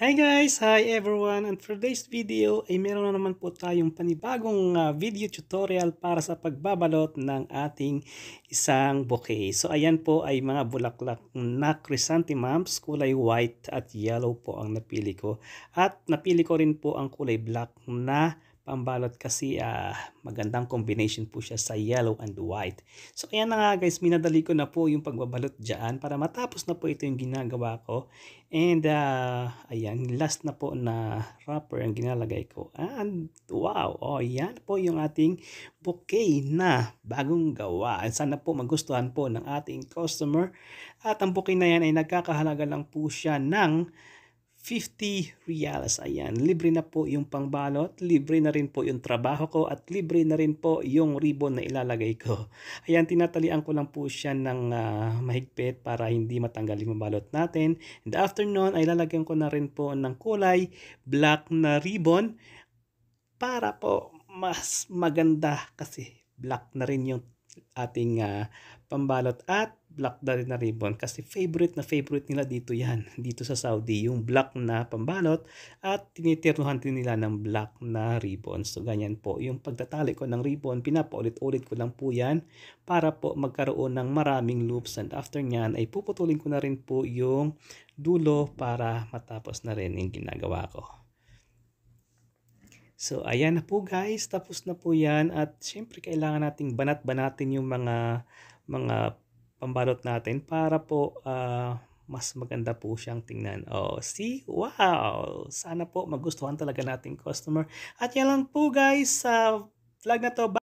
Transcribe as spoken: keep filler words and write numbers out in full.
Hi guys! Hi everyone! And for today's video ay meron na naman po tayong panibagong ah, video tutorial para sa pagbabalot ng ating isang bouquet. So ayan po ay mga bulaklak na chrysanthemums, kulay white at yellow po ang napili ko. At napili ko rin po ang kulay black na pambalot kasi ah, magandang combination po siya sa yellow and white. So ayan na nga guys, minadali ko na po yung pagbabalot dyan para matapos na po ito yung ginagawa ko. And uh, ayan, last na po na wrapper ang ginalagay ko. And wow, oh yan po yung ating bouquet na bagong gawa. Sana po magustuhan po ng ating customer. At ang bouquet na yan ay nagkakahalaga lang po siya ng fifty reals. Ayan, libre na po yung pangbalot, libre na rin po yung trabaho ko, at libre na rin po yung ribbon na ilalagay ko. Ayan, tinatalian ko lang po siya ng uh, mahigpit para hindi matanggal yung balot natin. And after nun, ay lalagyan ko na rin po ng kulay black na ribbon para po mas maganda kasi black na rin yung ating uh, pambalot at black na rin na ribbon kasi favorite na favorite nila dito yan, dito sa Saudi, yung black na pambalot at tinitirnuhan din nila ng black na ribbon. So ganyan po yung pagtatali ko ng ribbon, pinapaulit-ulit ko lang po yan para po magkaroon ng maraming loops, and after nyan ay puputulin ko na rin po yung dulo para matapos na rin yung ginagawa ko. So, ayan na po guys, tapos na po yan, at syempre kailangan nating banat-banatin yung mga mga pambalot natin para po uh, mas maganda po siyang tingnan. Oh, see? Wow! Sana po magustuhan talaga nating customer. At yan lang po guys sa vlog na to.